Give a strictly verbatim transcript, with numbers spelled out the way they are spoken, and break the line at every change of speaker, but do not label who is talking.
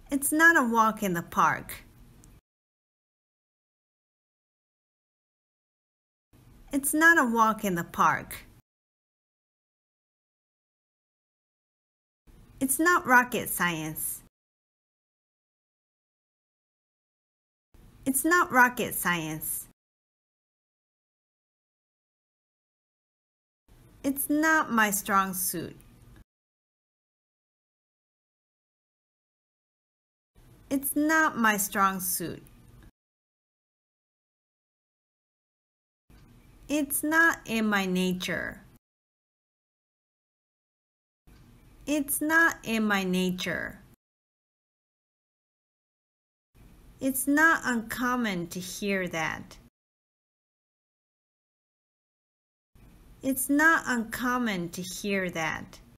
It's not a walk in the park. It's not a walk in the park. It's not rocket science. It's not rocket science. It's not my strong suit. It's not my strong suit. It's not in my nature. It's not in my nature. It's not uncommon to hear that. It's not uncommon to hear that.